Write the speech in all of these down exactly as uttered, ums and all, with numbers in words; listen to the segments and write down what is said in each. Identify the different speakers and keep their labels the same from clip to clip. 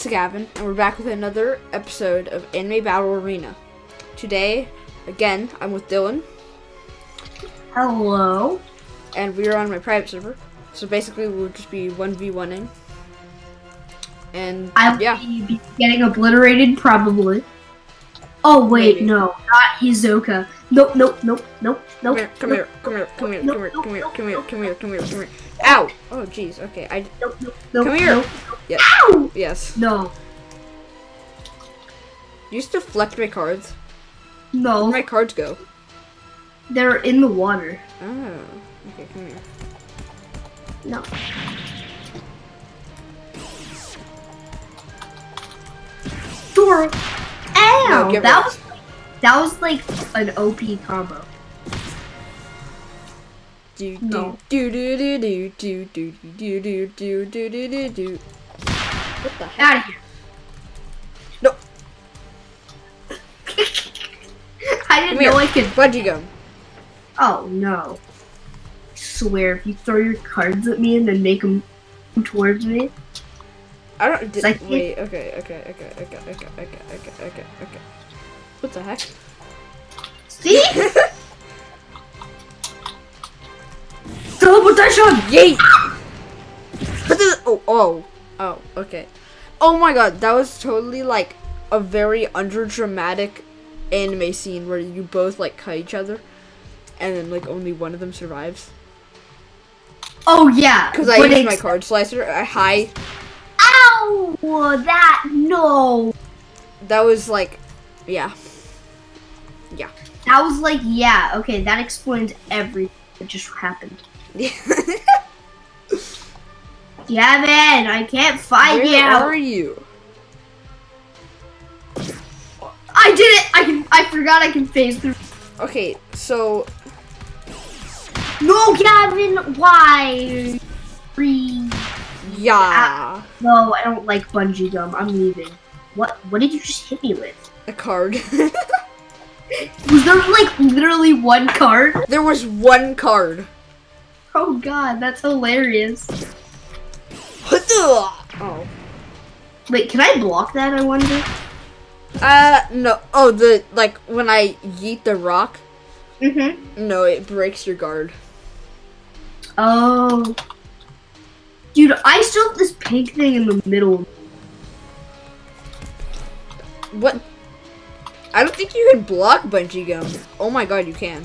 Speaker 1: Gavin, and we're back with another episode of Anime Battle Arena. Today, again, I'm with Dylan.
Speaker 2: Hello.
Speaker 1: And we are on my private server. So basically, we'll just be one v one-ing. And,
Speaker 2: I'll
Speaker 1: yeah.
Speaker 2: be getting obliterated, probably. Oh, wait,
Speaker 1: Maybe.
Speaker 2: no. Not Hizoka. Nope, nope, nope, nope, nope.
Speaker 1: Come here, come here, come here, come here, come here, come here, come here, come here, come here, come here. Ow! Oh, jeez, okay, I...
Speaker 2: Nope, nope, nope,
Speaker 1: Come here!
Speaker 2: nope.
Speaker 1: Yes.
Speaker 2: Ow!
Speaker 1: Yes.
Speaker 2: No.
Speaker 1: You used to deflect my cards.
Speaker 2: No.
Speaker 1: Where'd my cards go?
Speaker 2: They're in the water.
Speaker 1: Oh, okay, come here.
Speaker 2: No. Sure. Ow!
Speaker 1: No, get
Speaker 2: that
Speaker 1: rid.
Speaker 2: was that was like an O P combo.
Speaker 1: Do
Speaker 2: No.
Speaker 1: do do do do do do do do do do do do do. What the heck?
Speaker 2: Out of here.
Speaker 1: No.
Speaker 2: I didn't
Speaker 1: Come here.
Speaker 2: know I could.
Speaker 1: Bungee gum.
Speaker 2: Oh no. I swear, if you throw your cards at me and then make them towards me.
Speaker 1: I don't. Di-
Speaker 2: Like-
Speaker 1: wait. Okay. Okay. Okay. Okay. Okay. Okay. Okay. Okay. Okay. What the heck?
Speaker 2: See? Teleportation!
Speaker 1: Yay! But this. Oh. Oh. Oh. Okay. Oh my God. That was totally like a very underdramatic anime scene where you both like cut each other, and then like only one of them survives.
Speaker 2: Oh yeah.
Speaker 1: Because I
Speaker 2: but
Speaker 1: used my
Speaker 2: it's-
Speaker 1: card slicer. I hi.
Speaker 2: Ow! That no.
Speaker 1: That was like, yeah. Yeah.
Speaker 2: That was like yeah. Okay, that explains everything that just happened.
Speaker 1: Yeah.
Speaker 2: Yeah, man, I can't find you.
Speaker 1: Where are you?
Speaker 2: I did it. I can. I forgot I can phase through.
Speaker 1: Okay, so
Speaker 2: No, Gavin. Why? Free.
Speaker 1: yeah,
Speaker 2: No, I don't like bungee gum. I'm leaving. What? What did you just hit me with?
Speaker 1: a card.
Speaker 2: Was there like literally one card?
Speaker 1: There was one card.
Speaker 2: Oh god, that's hilarious.
Speaker 1: Oh.
Speaker 2: Wait, can I block that? I wonder.
Speaker 1: Uh, no. Oh, the like when I yeet the rock.
Speaker 2: Mhm.
Speaker 1: No, it breaks your guard.
Speaker 2: Oh. Dude, I still have this pink thing in the middle.
Speaker 1: What? I don't think you can block bungee gum. Oh my God, you can.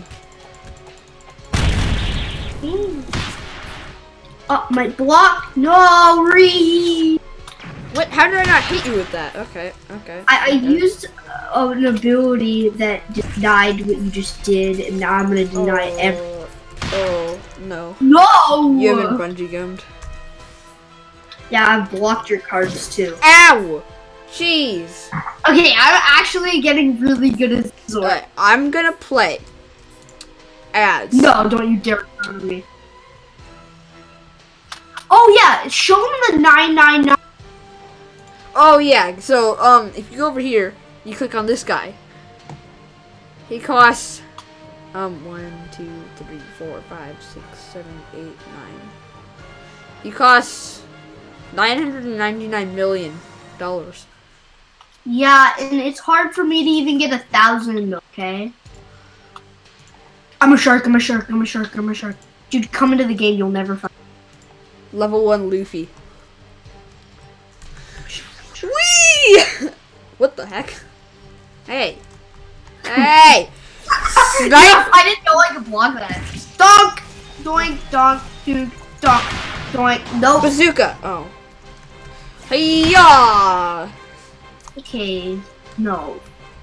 Speaker 2: Oh, my block. No, re.
Speaker 1: What? How did I not hit you with that? Okay, okay.
Speaker 2: I, I
Speaker 1: okay.
Speaker 2: used uh, an ability that denied what you just did, and now I'm gonna deny
Speaker 1: oh,
Speaker 2: everything.
Speaker 1: Oh no.
Speaker 2: No.
Speaker 1: You haven't bungee gummed.
Speaker 2: Yeah, I've blocked your cards too.
Speaker 1: Ow! Jeez.
Speaker 2: Okay, I'm actually getting really good at this.
Speaker 1: Alright, I'm gonna play as.
Speaker 2: No, don't you dare come to me. Oh yeah, show him the nine nine nine.
Speaker 1: Oh yeah, so um, if you go over here, you click on this guy. He costs um one, two, three, four, five, six, seven, eight, nine. He costs nine hundred and ninety-nine million dollars.
Speaker 2: Yeah, and it's hard for me to even get a thousand, okay? I'm a shark, I'm a shark, I'm a shark, I'm a shark. Dude, come into the game, you'll never find.
Speaker 1: Level one Luffy. Whee! What the heck? Hey. Hey! Snipe!
Speaker 2: I didn't know I could block that. Donk! Doink, donk, doink, donk, doink. Nope.
Speaker 1: Bazooka! Oh. Hiya!
Speaker 2: Okay, no.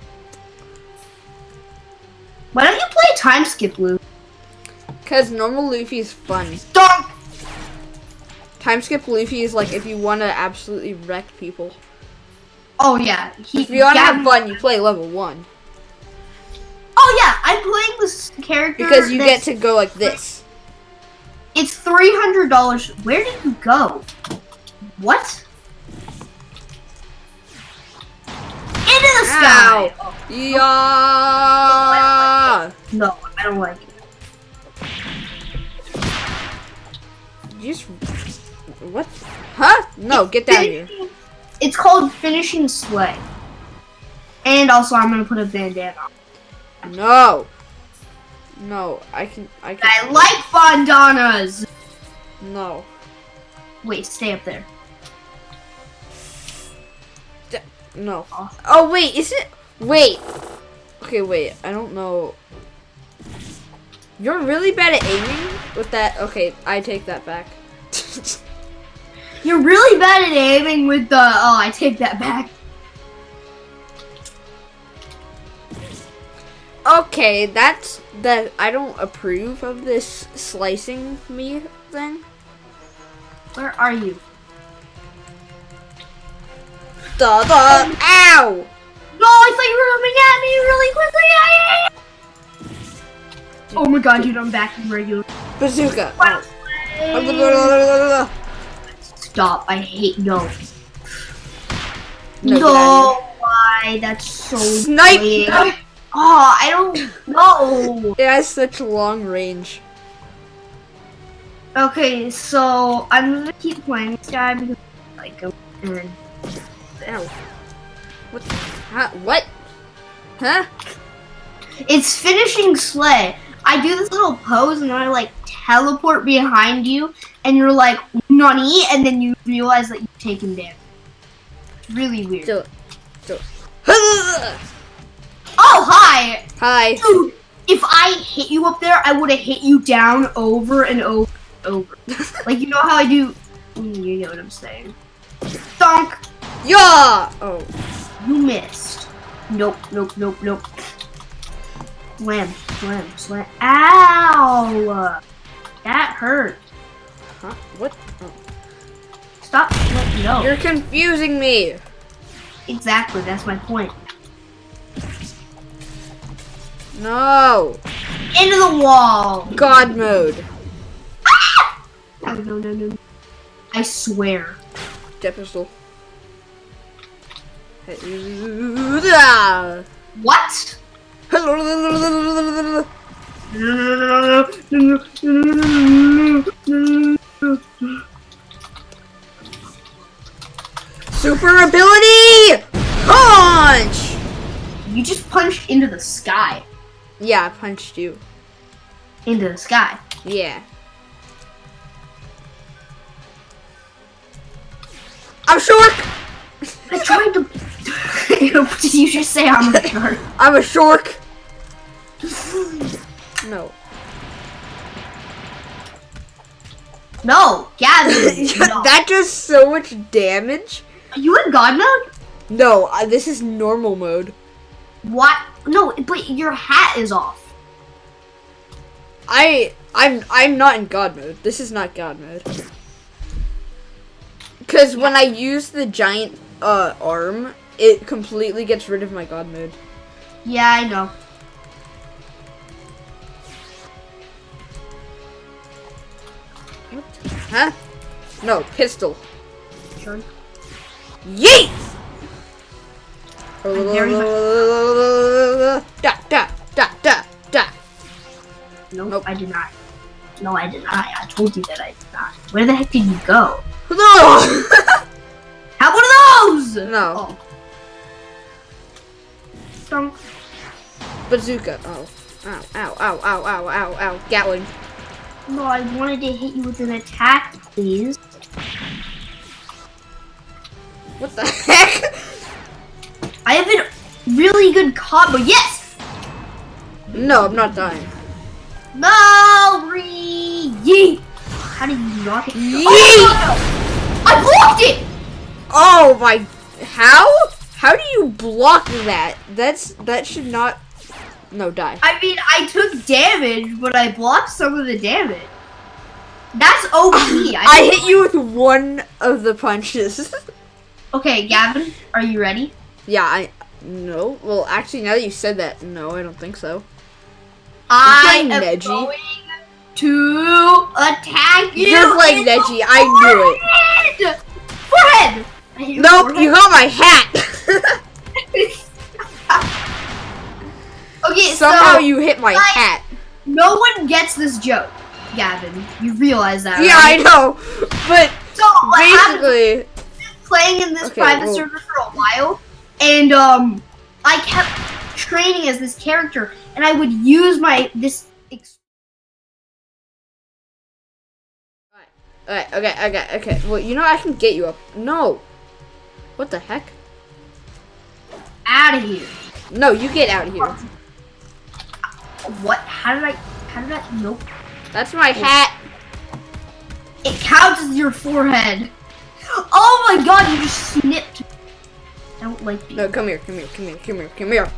Speaker 2: Why don't you play time skip, Luke?
Speaker 1: Cause normal Luffy is fun.
Speaker 2: Donk!
Speaker 1: Time skip Luffy is like if you want to absolutely wreck people.
Speaker 2: Oh yeah. He,
Speaker 1: If you want to
Speaker 2: Gavin-
Speaker 1: have fun, you play level one.
Speaker 2: Oh yeah, I'm playing this character
Speaker 1: Because you get
Speaker 2: that's-
Speaker 1: to go like this.
Speaker 2: It's three hundred dollars. Where did you go? What? Into the sky!
Speaker 1: Ow! Yeah!
Speaker 2: No, I don't like it.
Speaker 1: You just... What? Huh? No, get down here.
Speaker 2: it's called finishing sleigh. And also, I'm gonna put a bandana on.
Speaker 1: No. No, I can. I can.
Speaker 2: I like bandanas.
Speaker 1: No.
Speaker 2: Wait, stay up there.
Speaker 1: D no. Oh wait, is it? Wait. Okay, wait. I don't know. You're really bad at aiming with that. Okay, I take that back.
Speaker 2: You're really bad at aiming with the. Oh, I take that back.
Speaker 1: Okay, that's that. I don't approve of this slicing me thing.
Speaker 2: Where are you?
Speaker 1: Da da! Ow!
Speaker 2: No, I thought you were coming at me really quickly. Oh my god, dude, I'm back in regular.
Speaker 1: Bazooka!
Speaker 2: Oh. Stop! I hate no.
Speaker 1: No,
Speaker 2: No, why? That's so
Speaker 1: Snipe!
Speaker 2: annoying. Oh, I don't know.
Speaker 1: It has such long range.
Speaker 2: Okay, so I'm gonna keep playing this guy because I like him. And
Speaker 1: Ow. What? Huh? What? Huh?
Speaker 2: it's finishing sleigh. I do this little pose and then I like teleport behind you and you're like, nani? And then you realize that you've taken damage. It's really weird.
Speaker 1: So, so.
Speaker 2: Oh, hi!
Speaker 1: Hi.
Speaker 2: Dude, if I hit you up there, I would have hit you down over and over and over. Like, you know how I do? You know what I'm saying. Thunk!
Speaker 1: Yeah! Oh.
Speaker 2: You missed. Nope, nope, nope, nope. Slam, slam, slam. Ow! That hurt.
Speaker 1: Huh? What? Oh.
Speaker 2: Stop. No.
Speaker 1: You're confusing me.
Speaker 2: Exactly, that's my point.
Speaker 1: No.
Speaker 2: Into the wall.
Speaker 1: God mode.
Speaker 2: Ah! No, no, no, no. I swear.
Speaker 1: Jet pistol.
Speaker 2: What?
Speaker 1: Super ability! Punch!
Speaker 2: You just punched into the sky.
Speaker 1: Yeah, I punched you.
Speaker 2: Into the sky.
Speaker 1: Yeah. I'm short!
Speaker 2: I tried to. Did you just say I'm a shark?
Speaker 1: I'm a shark. No.
Speaker 2: No, Gavin. No.
Speaker 1: That does so much damage.
Speaker 2: Are you in God mode?
Speaker 1: No, uh, this is normal mode.
Speaker 2: What? No, but your hat is off.
Speaker 1: I, I'm, I'm not in God mode. This is not God mode. Because when I use the giant uh, arm, it completely gets rid of my God mode.
Speaker 2: Yeah, I know.
Speaker 1: What? Huh? No, pistol.
Speaker 2: Sure.
Speaker 1: Yeet!
Speaker 2: very
Speaker 1: Da, da, da, da, da.
Speaker 2: Nope,
Speaker 1: Nope.
Speaker 2: I did not. No, I did not. I told you that I did not. Where the heck did you go?
Speaker 1: No!
Speaker 2: Have one of those!
Speaker 1: No.
Speaker 2: Oh. Stunk.
Speaker 1: Bazooka. Oh. Ow, ow, ow, ow, ow, ow, ow. Gatling.
Speaker 2: No, I wanted to hit you with an attack, please.
Speaker 1: What the heck?
Speaker 2: I have a really good combo. Yes!
Speaker 1: No, I'm not dying.
Speaker 2: No! Re yeet! How did you knock it?
Speaker 1: Yeet!
Speaker 2: Oh, no. I blocked it!
Speaker 1: Oh my, how? How do you block that? That's, that should not, no, die.
Speaker 2: I mean, I took damage, but I blocked some of the damage. That's O P. I,
Speaker 1: I hit you with one of the punches.
Speaker 2: Okay, Gavin, are you ready?
Speaker 1: Yeah, I, no. Well, actually, now that you said that, no, I don't think so.
Speaker 2: I
Speaker 1: You're
Speaker 2: am
Speaker 1: Neji.
Speaker 2: going to attack you.
Speaker 1: Just like
Speaker 2: in the
Speaker 1: Neji, I knew
Speaker 2: forehead. Forehead. I hit you
Speaker 1: Nope,
Speaker 2: forehead.
Speaker 1: you got my hat.
Speaker 2: Okay,
Speaker 1: Somehow
Speaker 2: so
Speaker 1: you hit my
Speaker 2: I-
Speaker 1: hat.
Speaker 2: no one gets this joke, Gavin. You realize that,
Speaker 1: Yeah, I
Speaker 2: right?
Speaker 1: know. But
Speaker 2: So what happened?
Speaker 1: basically,
Speaker 2: playing in this
Speaker 1: Okay,
Speaker 2: private
Speaker 1: well-
Speaker 2: server for a while, and um, I kept training as this character, and I would use my this. Ex
Speaker 1: Alright, okay, okay, okay. Well, you know I can get you up. No. What the heck?
Speaker 2: out of here.
Speaker 1: No, you get out of here.
Speaker 2: What? How did I? How did I? Nope.
Speaker 1: That's my hat.
Speaker 2: It counts as your forehead. Oh my god! You just snipped. I don't like these.
Speaker 1: No, come here, come here, come here, come here, come here.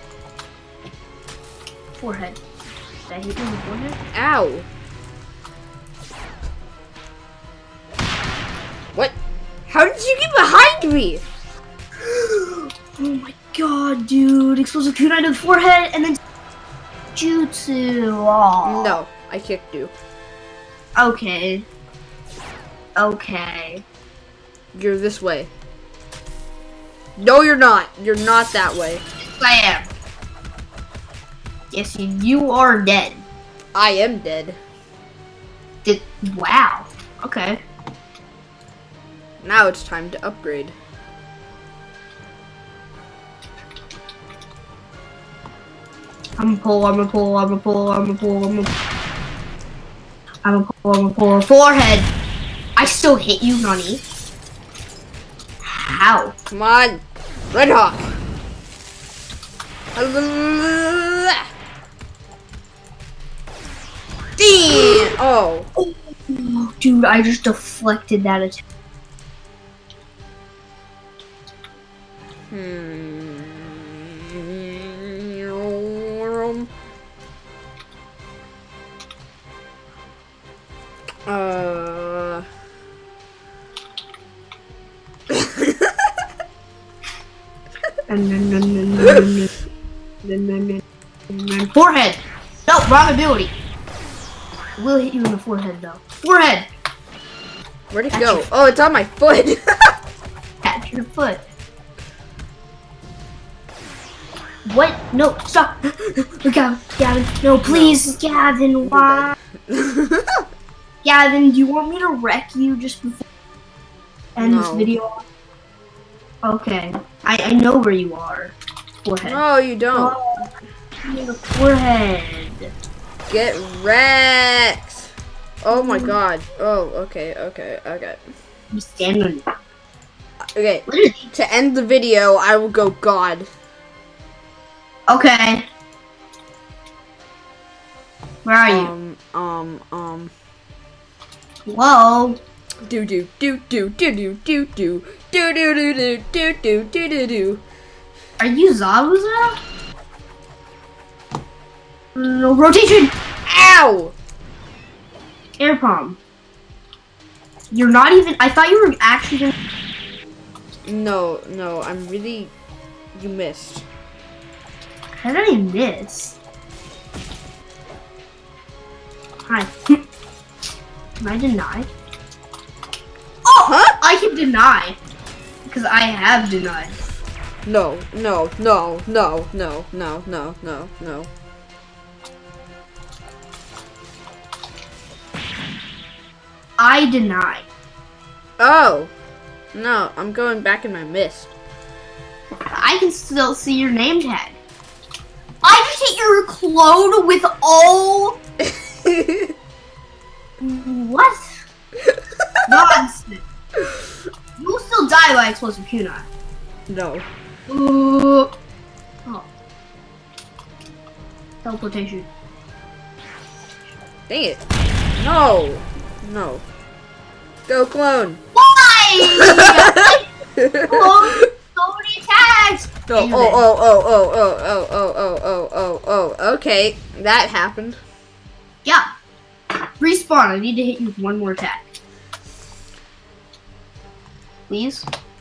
Speaker 2: Forehead. Did I hit you in the forehead?
Speaker 1: Ow. What? How did you get behind me?
Speaker 2: Oh my god, dude. Explosive kunai to the forehead and then jutsu. Aw.
Speaker 1: No, I kicked you.
Speaker 2: Okay. Okay.
Speaker 1: You're this way. No, you're not. You're not that way.
Speaker 2: Yes, I am. Yes, you, you are dead.
Speaker 1: I am dead.
Speaker 2: Did, wow. Okay.
Speaker 1: Now it's time to upgrade.
Speaker 2: I'm a pull, I'm a pull, I'm a pull, I'm a pull, I'm a I'm a pull, I'm a pull. Forehead! I still hit you, Nani. How?
Speaker 1: Come on. Red Hawk. Damn. Oh.
Speaker 2: Oh, dude, I just deflected that attack.
Speaker 1: Hmm. Uh.
Speaker 2: Forehead! No, wrong ability. We'll hit you in the forehead though. Forehead!
Speaker 1: Where'd it
Speaker 2: That's
Speaker 1: go?
Speaker 2: your-
Speaker 1: Oh, it's on my foot.
Speaker 2: At your foot. What? No, stop! Look out, Gavin. No, please, Gavin, why? Gavin, do you want me to wreck you just before I end this
Speaker 1: No.
Speaker 2: video? Okay. I, I know where you are. Forehead.
Speaker 1: No, you don't.
Speaker 2: Oh, the forehead.
Speaker 1: Get wrecked. Oh my god. Oh, okay, okay, okay.
Speaker 2: You stand on it.
Speaker 1: Okay,
Speaker 2: Literally.
Speaker 1: to end the video, I will go God.
Speaker 2: Okay. Where are you?
Speaker 1: Um, um, um.
Speaker 2: Whoa.
Speaker 1: Do do do do do do do do do do do do do do do do do.
Speaker 2: Are you Zabuza? No rotation.
Speaker 1: Ow!
Speaker 2: Air palm. You're not even. I thought you were actually gonna.
Speaker 1: No, no, I'm really. You missed.
Speaker 2: How did I miss? Hi. Can I deny? Oh!
Speaker 1: Huh?
Speaker 2: I can deny. Because I have denied.
Speaker 1: No, no, no, no, no, no, no, no, no.
Speaker 2: I deny.
Speaker 1: Oh! No, I'm going back in my mist.
Speaker 2: I can still see your name tag. I just hit your clone with all. What? Nonsense. You will still die by explosive kunai.
Speaker 1: No.
Speaker 2: Ooh. Oh. Teleportation.
Speaker 1: Dang it. No. No. Go clone.
Speaker 2: Why? Clone so many tags.
Speaker 1: No. Oh, oh, oh, oh, oh, oh, oh, oh, oh, oh, oh. Okay. That happened.
Speaker 2: Yeah. Respawn. I need to hit you with one more attack. Please.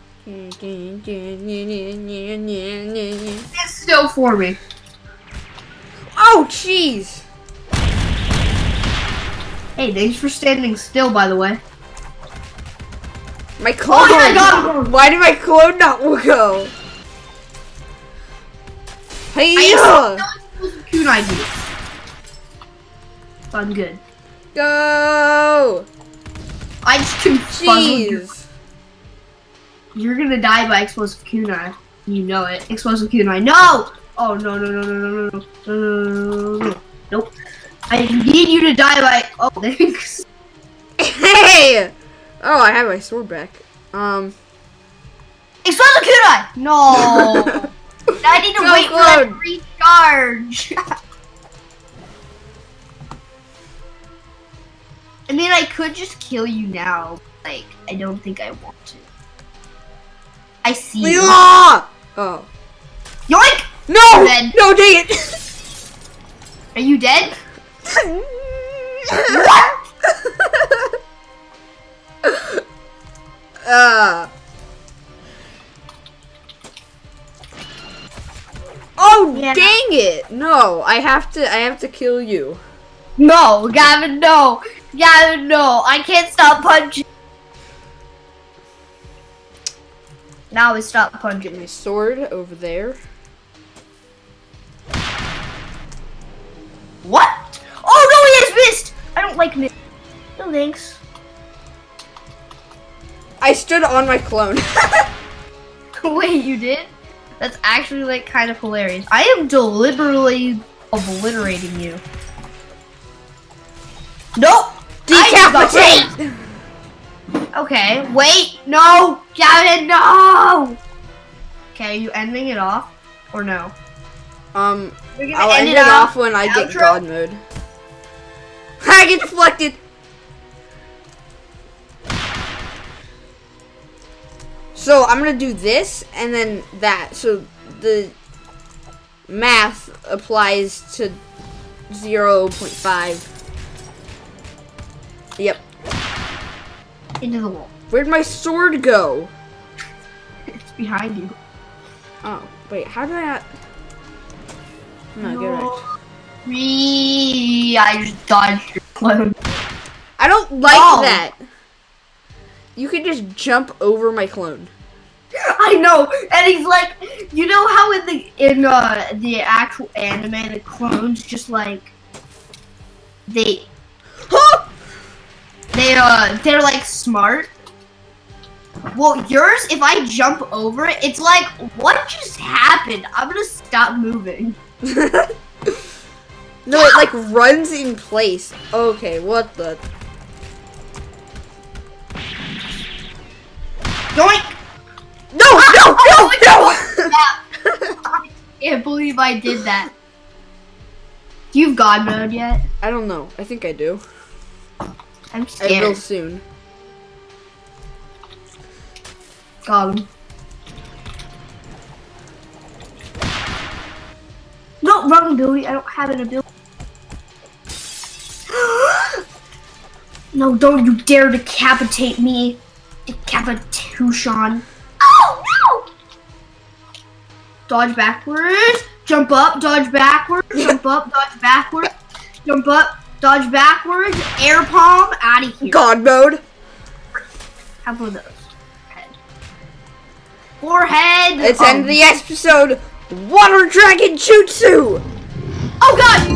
Speaker 2: It's still for me.
Speaker 1: Oh, jeez.
Speaker 2: Hey, thanks for standing still, by the way.
Speaker 1: My clone.
Speaker 2: Oh my god!
Speaker 1: Why did my clone not go? Hey,
Speaker 2: I
Speaker 1: yeah.
Speaker 2: still kunai do. So I'm good.
Speaker 1: Go.
Speaker 2: I just confuzzled your.
Speaker 1: Jeez.
Speaker 2: You're gonna die by explosive kunai. You know it. Explosive kunai. No! Oh no no no no no no no no no no. Nope. I need you to die by. Oh thanks.
Speaker 1: Hey! Oh, I have my sword back. Um.
Speaker 2: Explosive kunai. No. I need to
Speaker 1: Go
Speaker 2: wait for that to recharge. I mean, I could just kill you now. Like, I don't think I want to. I see you.
Speaker 1: Oh.
Speaker 2: Yoink!
Speaker 1: No!
Speaker 2: Dead.
Speaker 1: No, dang it!
Speaker 2: Are you dead?
Speaker 1: What? uh. Oh,
Speaker 2: Yeah.
Speaker 1: dang it! No, I have to. I have to kill you.
Speaker 2: No, Gavin, no. Gavin, no. I can't stop punching. Now I stop punching.
Speaker 1: Get my sword over there.
Speaker 2: What? Oh no, he has missed. I don't like mist. No thanks.
Speaker 1: I stood on my clone.
Speaker 2: Wait, you did? That's actually like kind of hilarious. I am deliberately obliterating you. Nope.
Speaker 1: Decapitate!
Speaker 2: Okay, wait, no, Gavin, no. Okay, are you ending it off or no?
Speaker 1: Um,
Speaker 2: We're gonna
Speaker 1: I'll
Speaker 2: end
Speaker 1: end
Speaker 2: it
Speaker 1: it
Speaker 2: off
Speaker 1: off when I get
Speaker 2: outro?
Speaker 1: God mode. I get deflected. So I'm gonna do this and then that. So the math applies to zero point five. Yep.
Speaker 2: Into the wall.
Speaker 1: Where'd my sword go?
Speaker 2: It's behind you.
Speaker 1: Oh, wait, how did I not? No, get right.
Speaker 2: Me, I just dodged your clone.
Speaker 1: I don't like
Speaker 2: Oh.
Speaker 1: that. You can just jump over my clone.
Speaker 2: I know, and he's like, you know how in the in uh the actual anime, the clones just like they they uh they're like smart. Well, yours, if I jump over it, it's like, what just happened? I'm gonna stop moving.
Speaker 1: No, it like runs in place. Okay, what the?
Speaker 2: Yoink!
Speaker 1: No, no, no, no!
Speaker 2: I can't believe I did that. Do you have God mode yet?
Speaker 1: I don't know. I think I do.
Speaker 2: I'm
Speaker 1: I will
Speaker 2: scared.
Speaker 1: soon.
Speaker 2: Got him. No, wrong ability. I don't have an ability. No, don't you dare decapitate me. Decapitation. Oh, no! Dodge backwards. Jump up, dodge backwards. Jump up, dodge backwards. Jump up, dodge backwards. Air palm, out of here.
Speaker 1: God mode.
Speaker 2: Have one of those. Head. Forehead.
Speaker 1: It's
Speaker 2: oh.
Speaker 1: end of the episode. Water Dragon Jutsu.
Speaker 2: Oh god!